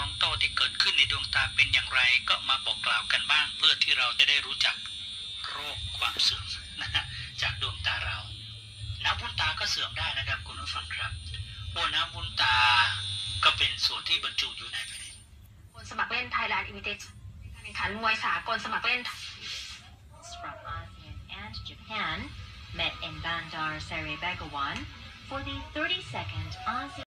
ของโตที่เกิดขึ้นในดวงตาเป็นอย่างไรก็มาบอกกล่าวกันบ้างเพื่อที่เราจะได้รู้จักโรคความเสื่อมนะจากดวงตาเราน้ำวุ้นตาก็เสื่อมได้นะครับคุณผู้ฟังครับโอ้น้ำวุ้นตาก็เป็นส่วนที่บรรจุอยู่ในคนสมัครเล่นไทยแลนด์อิมิเตชั่นการแข่งขันมวยสากลสมัครเล่น from ASEAN and Japan met in Bandar Seri Begawan for the 32nd ASEAN